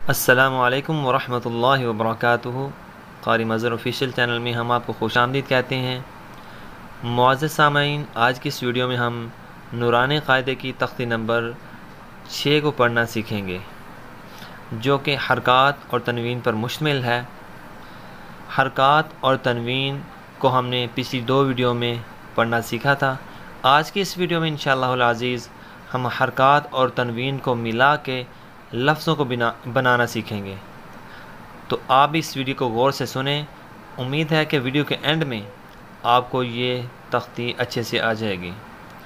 السلام علیکم ورحمۃ اللہ وبرکاتہ۔ قاری مظہر آفیشیل چینل میں ہم آپ کو خوش آمدید کہتے ہیں۔ معزز سامعین، آج کی اس ویڈیو میں ہم نورانی قاعدے کی تختی نمبر 6 کو پڑھنا سیکھیں گے، جو کہ حرکات اور تنوین پر مشتمل ہے۔ حرکات اور تنوین کو ہم نے پچھلی 2 ویڈیو میں پڑھنا سیکھا تھا۔ آج کی اس ویڈیو میں انشاءاللہ العزیز ہم حرکات اور تنوین کو ملا کے لفظوں کو بنانا سیکھیں گے، تو آپ اس ویڈیو کو غور سے سنیں۔ امید ہے کہ ویڈیو کے اینڈ میں آپ کو یہ تختی اچھے سے آ جائے گی۔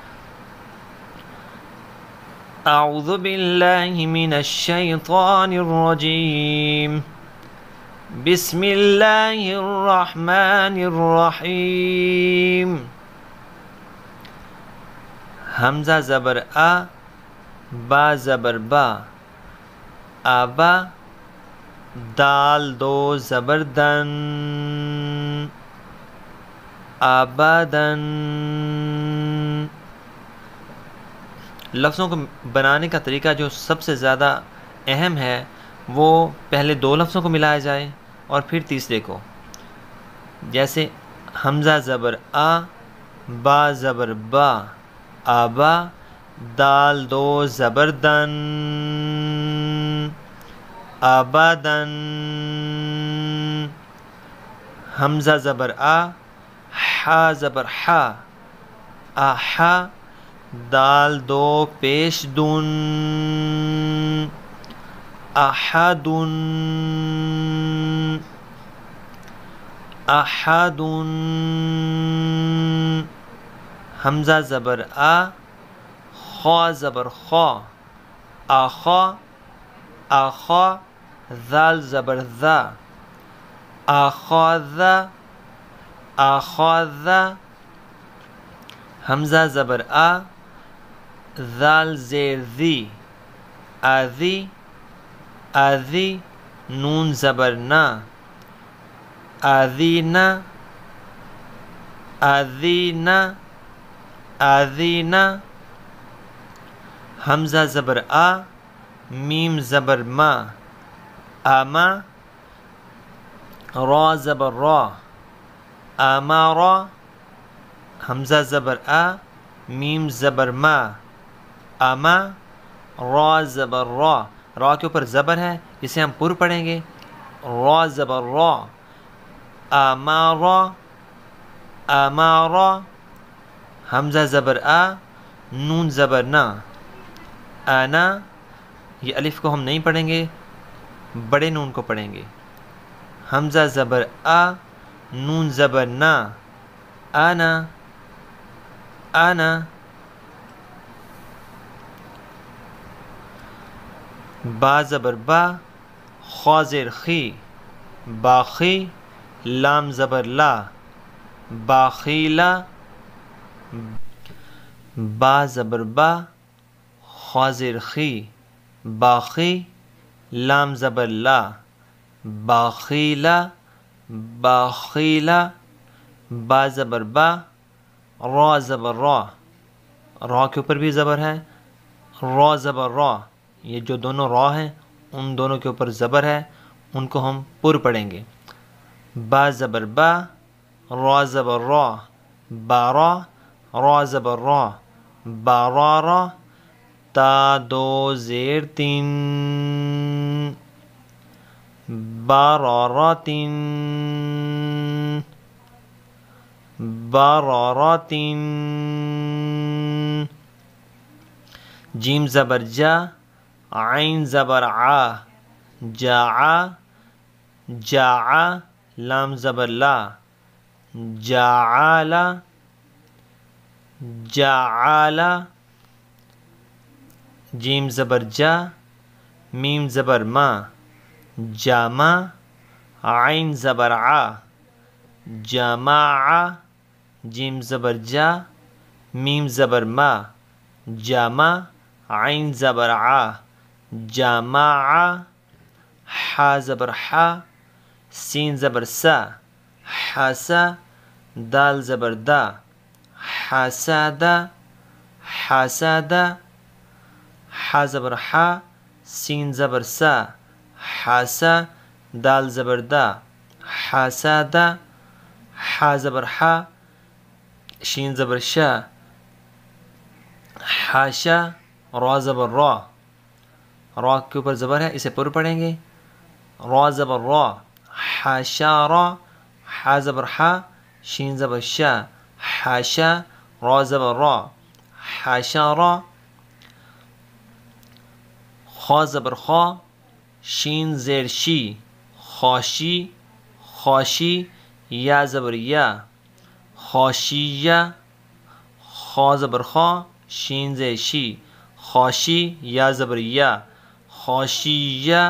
اعوذ باللہ من الشیطان الرجیم، بسم اللہ الرحمن الرحیم۔ حمزہ زبر آ، با زبر با، آبا، دال دو زبر دن، آبادن۔ لفظوں کو بنانے کا طریقہ جو سب سے زیادہ اہم ہے وہ پہلے 2 لفظوں کو ملایا جائے اور پھر تیسرے کو، جیسے حمزہ زبر آ، با زبر با، آبا، دال دو زبر دن، آبادن۔ حمزہ زبر آ، حا زبر حا، آحا، دال دو پیش دن، احدن، احدن۔ حمزہ زبر آ، خا زبر خا، آخا، آخا، ذال زبر ذا، آخاذ، آخاذ۔ حمزہ زبر آ، ذال زیر ذی، آذی، آذی، نون زبر نا، آذینا، آذینا، آذینا۔ حمزہ زبر آ، میم زبر ما، آما، را زبر را، آمارا۔ حمزہ زبر آ، میم زبر ما، آما، را زبر را، را کے اوپر زبر ہے، اسے ہم پر پڑھیں گے، را زبر را، آمارا، آمارا۔ حمزہ زبر آ، نون زبر نا، آنا، یہ الف کو ہم نہیں پڑھیں گے، بڑے نون کو پڑھیں گے۔ حمزہ زبر آ، نون زبر نا، آنا، آنا۔ با زبر با، خا زیر خی، باخی، لام زبر لا، باخیلا۔ با زبر با، خا زیر خی، باخی، لام زبر لا، باخیلا، باخیلا۔ با زبر با، را زبر را، را کے اوپر بھی زبر ہے، را زبر را، یہ جو دونوں را ہیں ان دونوں کے اوپر زبر ہے، ان کو ہم پر پڑھیں گے۔ با زبر با، را زبر را، بارا، را زبر را، بارارا، تا دو زیر تین، باراراتن، باراراتن۔ جیم زبر جا، عین زبر عا، جاعا، جاعا، لام زبر لا، جاعالا، جاعالا۔ جیم زبر جا، میم زبر ما، جامع، عین زبر عا، جامع۔ جیم زبر جا، میم زبر ما، جامع، عین زبر عا، جامع۔ حا زبر حا، سین زبر سا، حاسا، دال زبر دا، حاسادا، حاسادا۔ حا زبر حا، سین زبر سا، حاسا دال زبر دا حاسادا حا زبر حا شین زبر شا حاشا را زبر را را کے اوپر زبر ہے اسے پر پڑھیں گے را زبر را حاشا را حا زبر حا شین زبر شا حاشا را زبر را حاشا را خا زبر خا شین زیر شی خاشی خاشی یا زبر یا خاشیہ خا زبر خا شین زیر شی خاشی یا زبر یا خاشیہ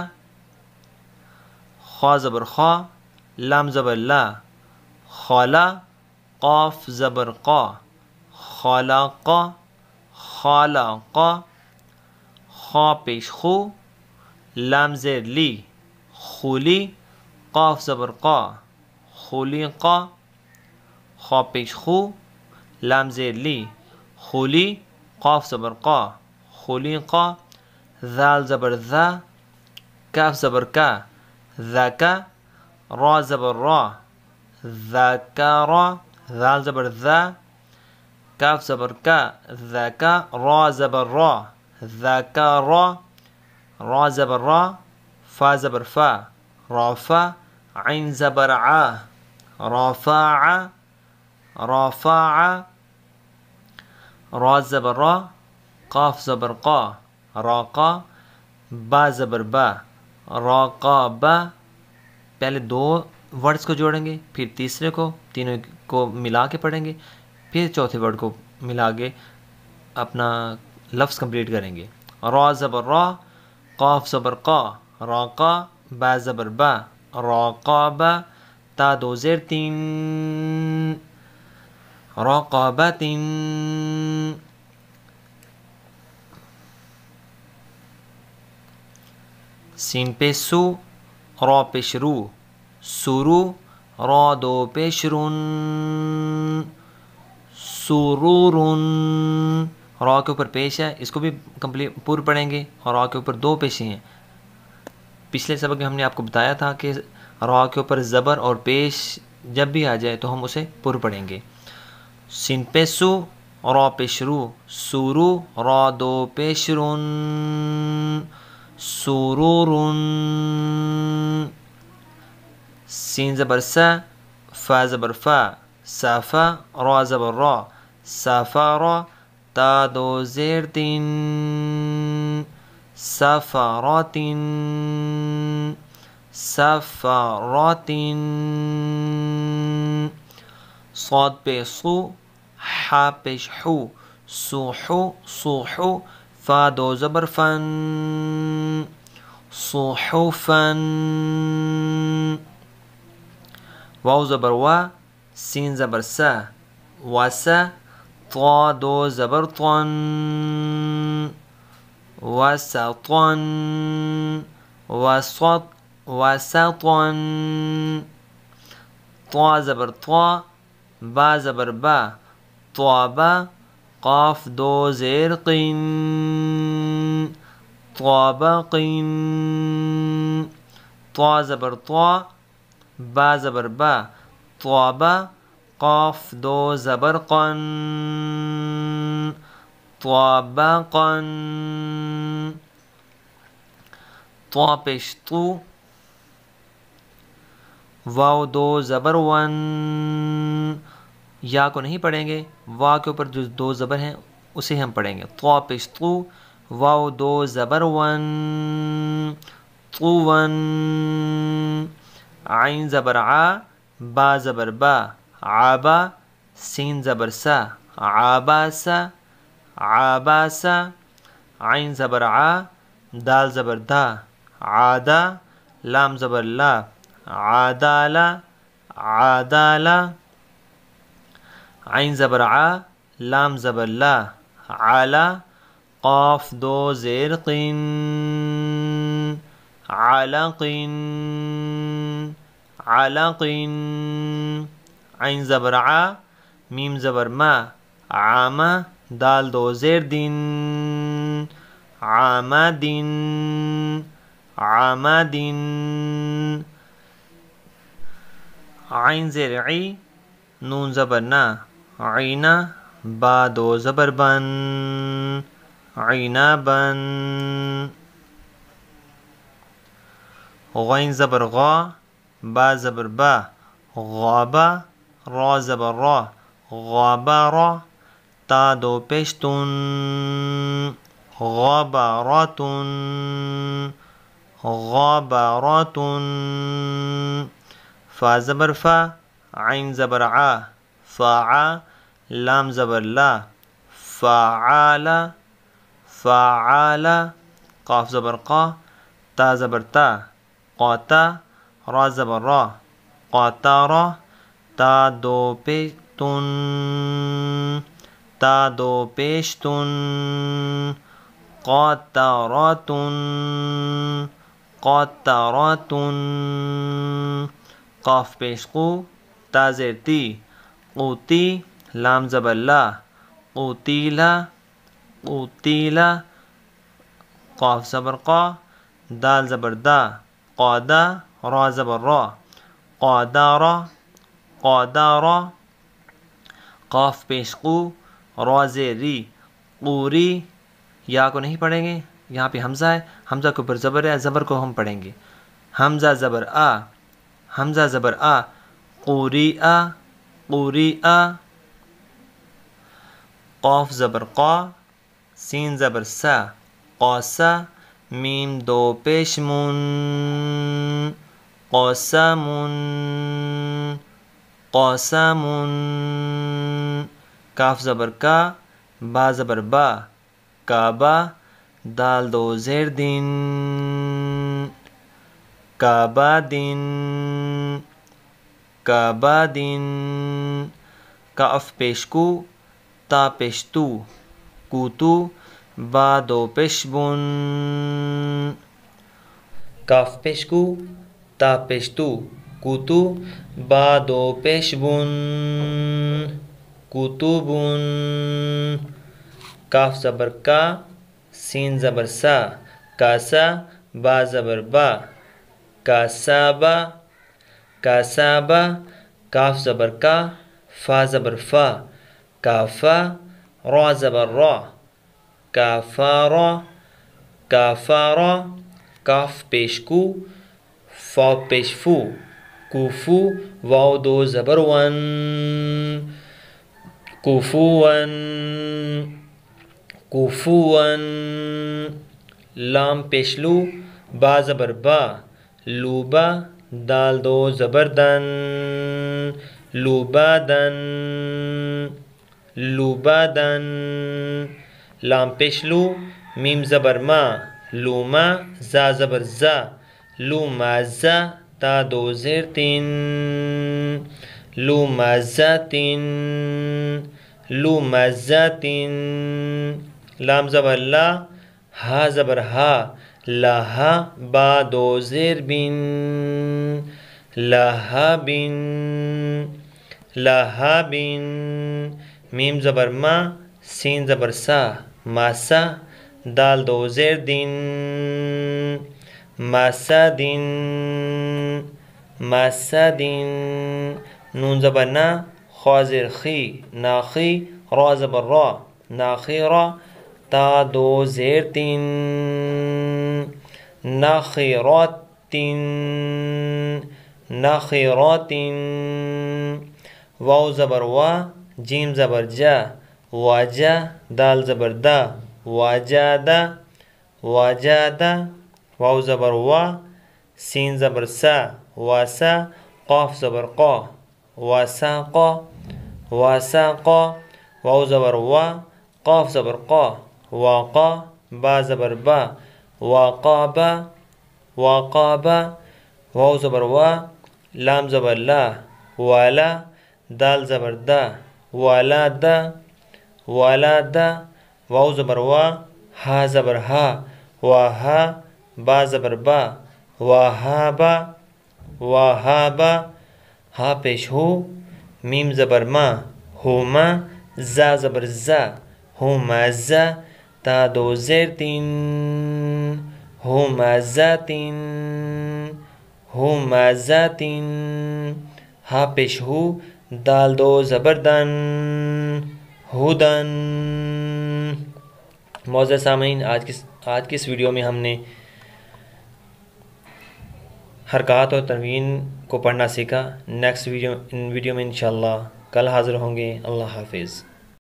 خا زبر خا لام زبر لا خالا قاف زبر قا خالاقا خالاقا خا پیش خو لام زیر لی خولی قاف زبر قا خولیقا خا پیش خو لام زیر لی خولی قاف زبر قا خولیقا ذال زبر ذا کاف زبر کا ذاکا را زبر را ذاکارا ذال زبر ذا کاف زبر کا ذاکا را زبر را ذاکارا را زبر را فا زبر فا رافا عین زبر عا رافاع رافاع را زبر را قاف زبر قا راقا با زبر با راقا با پہلے دو ورڈز کو جوڑیں گے پھر تیسرے کو تینوں کو ملا کے پڑھیں گے پھر چوتھے ورڈ کو ملا کے اپنا لفظ کمپلیٹ کریں گے را زبر را قاف زبر قا راقا با زبر با راقابا تا دو زیر تین راقابت سین پہ سو را پیش رو سورو را دو پیش رون سرورن را کے اوپر پیش ہے اس کو بھی کمپلیٹ پور پڑھیں گے اور را کے اوپر دو پیشیں ہیں پچھلے سبق میں ہم نے آپ کو بتایا تھا کہ را کے اوپر زبر اور پیش جب بھی آ جائے تو ہم اسے پر پڑھیں گے سین پہ سو را پیش رو سورو را دو پیش رون سرورن سین زبر سا فا زبر فا صافا را زبر را سافارا تا دو زیر تین سفاراتن سفاراتن صاد پہ صو حا پیش حو صوحو صوحو فا دو زبر فن صحفن واو زبر وا سین زبر سا واسا طا دو زبر طن وسطن وسط وسطن طا زبر طا با زبر با طابا قاف دو زیر قین طابقین طا زبر طا با زبر با طابا قاف دو زبر قن طابقن طا پیش طو واو دو زبر ون یا کو نہیں پڑھیں گے وا کے اوپر جو دو زبر ہیں اسے ہم پڑھیں گے طا پیش طو واو دو زبر ون طون عین زبر ع با زبر با عابا سین زبر سا عاباسا عاباسا عین زبر ع دال زبر دا عادا لام زبر لا عادالا عادالا عین زبر ع لام زبر لا عالا قاف دو زیر قین علقین علقین عین زبر ع میم زبر ما عامہ دال دو زیر دین عامدین عمد عین زیر عی نون زبر نا عینا با دو زبر بن عنبا غین زبر غا با زبر با غابا را زبر را غابارا تا دو پیش تن غابارات غابارات فا زبر فا عین زبر عا فاعا لام زبر لا فعال فعال قاف زبر قا تا زبر تا قاتا را زبر را قاتارا تا دو پیشتن تا دو پیشتن قاتاراتن قاتاراتن قاف پیش قو تا زیر تی قوتی لام زبر لا قوتیلا قوتیلا قاف زبر قا دال زبر دا قادا را زبر را قادارا قادارا قاف پیش قو را زیر ری قوری یا کو نہیں پڑھیں گے، یہاں پہ حمزہ ہے، حمزہ کے اوپر زبر ہے، زبر کو ہم پڑھیں گے. حمزہ زبر آ حمزہ زبر آ قوری آ قوری آ قاف زبر قا سین زبر سا قاسا میم دو پیش من قاسمون قاسمون کاف زبر کا با زبر با کعبہ دال دو زیر دن کعبہ دن کعبہ دن کاف پیش کو تا پیش تو کوتو با دو پیش بن کاف پیش کو تا پیش تو کوتو با دو پیش بن کوتوبن کاف زبر کا سین زبر سا کاسا با زبر با کاسابا کاسابا کاف زبر کا فا زبر فا کافا را زبر را کافارا کافارا کاف پیش کو فا پیش فو کوفو واو دو زبر ون کوفوان کوفوان لام پیش لو با زبر با لوبا دال دو زبر دن لوبادن لوبادن لام پیش لو میم زبر ما لوما زا زبر زا لوما زا تا دو زیر تین لومازاتن لومازاتن لام زبر لا ہا زبر ہا لاہا با دو زیر بن لاہا بن لاہا بن میم زبر ما سین زبر سا ماسا دال دو زیر دن ماسا دن ماسا دن نون زبر نا خا زیر خی ناخی را زبر را ناخیرا تا دو زیر تین ناخیراتن ناخیراتن واو زبر وا جیم زبر جا واجا دال زبر دا واجادا واجادا واو زبر وا سین زبر سا واسا قاف زبر قا واساقا واساقا واو زبر وا قاف زبر قا واقا با زبر با واقابا واقابا واو زبر وا لام زبر لا والا دال زبر دا والا دا والا دا واو زبر وا ہا زبر ہا واہا با زبر با واہابا واہابا ہا پیش ہو میم زبر ما ہوما زا زبر زا ہوما زا تا دو زیر تین ہمزۃ ہمزۃ، ہا پیش ہو دال دو زبردن ہدن۔ معزز سامعین، آج کی اس ویڈیو میں ہم نے حرکات اور تنوین کو پڑھنا سیکھا۔ نیکسٹ ویڈیو میں انشاءاللہ کل حاضر ہوں گے۔ اللہ حافظ۔